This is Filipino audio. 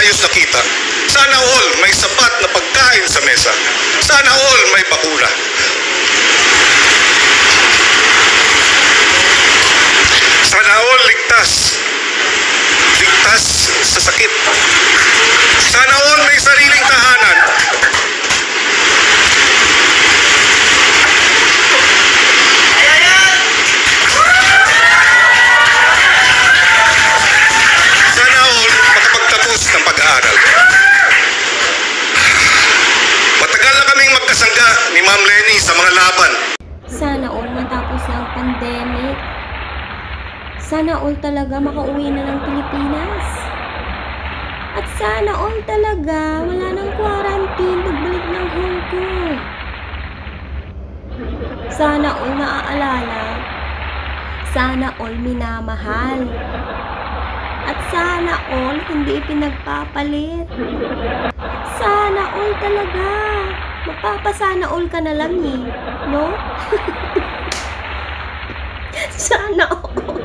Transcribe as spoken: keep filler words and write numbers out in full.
maayos na kita. Sana all may sapat na pagkain sa mesa. Sana all may bakuna. Sana all ligtas. Ligtas sa sakit. Sana all may sariling tahanan. Sana all makapagtapos ng pag-aaral. Matagal na kaming magkasangga ni Ma'am Lenny sa mga laban. Sana all matapos na ang pandemic. Sana all talaga makauwi na ng Pilipinas. At sana all talaga wala nang quarantine pagbalik ng Hong Kong. Sana all naaalala. Sana all minamahal. At sana all hindi pinagpapalit. Sana all talaga. Magpapasana all ka na lang eh. No? Sana all.